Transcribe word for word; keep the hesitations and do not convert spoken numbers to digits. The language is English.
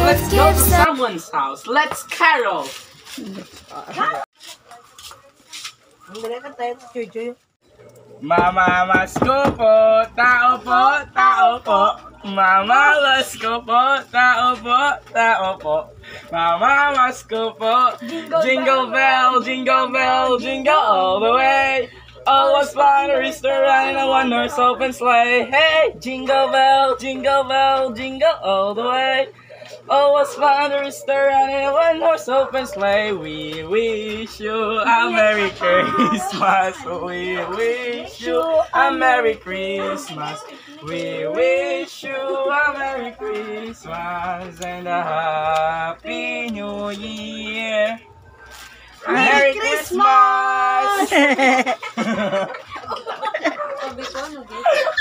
Let's go to someone's house. Let's carol. Mama, mas ko po, tao po, tao po. Mama, mas ko po, tao po, tao po. Mama, mas ko po. Jingle bell, jingle bell, jingle all the way. All was fun, a restaurant and a one-horse open sleigh. Hey, jingle bell, jingle bell, jingle all the way. All was fun, a restaurant and a one-horse open sleigh. We wish you a Merry Christmas. We wish you a Merry Christmas. We wish you a Merry Christmas and a Happy New Year. Merry Christmas!